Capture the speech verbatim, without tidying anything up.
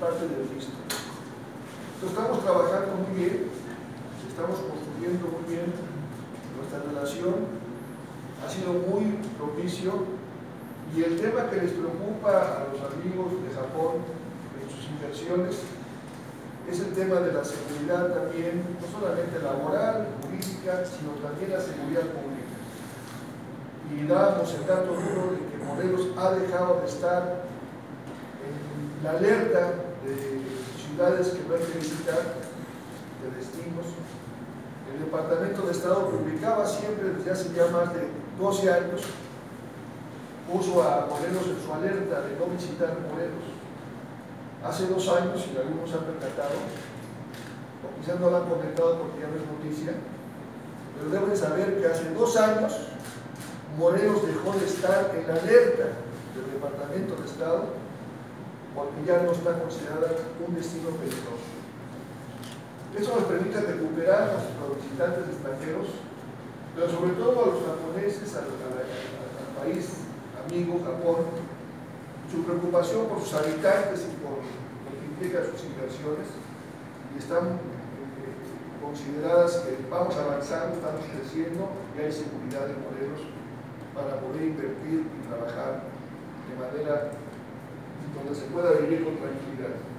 parte del visto. Entonces estamos trabajando muy bien, estamos construyendo muy bien nuestra relación, ha sido muy propicio, y el tema que les preocupa a los amigos de Japón en sus inversiones es el tema de la seguridad también, no solamente laboral, jurídica, sino también la seguridad pública. Y dábamos el dato duro de que Morelos ha dejado de estar en la alerta de ciudades que no hay que visitar, de destinos. El Departamento de Estado publicaba siempre desde hace ya más de doce años, puso a Morelos en su alerta de no visitar Morelos. Hace dos años, y algunos han percatado, o quizás no lo han comentado porque ya no es noticia, pero deben saber que hace dos años Morelos dejó de estar en la alerta del Departamento de Estado porque ya no está considerada un destino peligroso. Eso nos permite recuperar a los visitantes extranjeros, pero sobre todo a los japoneses, al, al, al país amigo Japón, su preocupación por sus habitantes y por lo que implica sus inversiones, y están eh, consideradas que vamos avanzando, estamos creciendo y hay seguridad en Morelos para poder invertir y trabajar de manera donde se pueda vivir con tranquilidad.